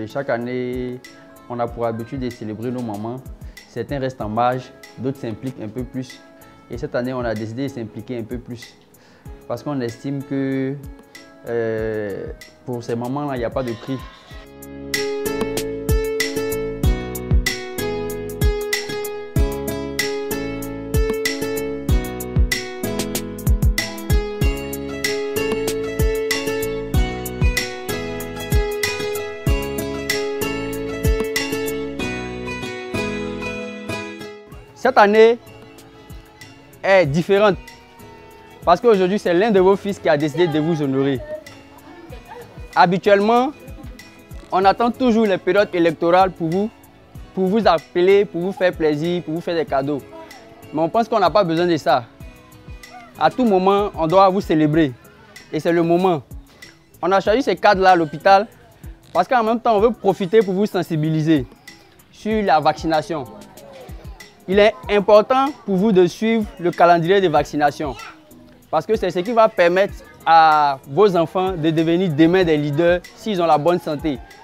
chaque année, on a pour habitude de célébrer nos mamans. Certains restent en marge, d'autres s'impliquent un peu plus. Et cette année, on a décidé de s'impliquer un peu plus. Parce qu'on estime que pour ces mamans-là, il n'y a pas de prix. Cette année est différente parce qu'aujourd'hui, c'est l'un de vos fils qui a décidé de vous honorer. Habituellement, on attend toujours les périodes électorales pour vous appeler, pour vous faire plaisir, pour vous faire des cadeaux. Mais on pense qu'on n'a pas besoin de ça. À tout moment, on doit vous célébrer. Et c'est le moment. On a choisi ces cadres-là à l'hôpital parce qu'en même temps, on veut profiter pour vous sensibiliser sur la vaccination. Il est important pour vous de suivre le calendrier de vaccination parce que c'est ce qui va permettre à vos enfants de devenir demain des leaders s'ils ont la bonne santé.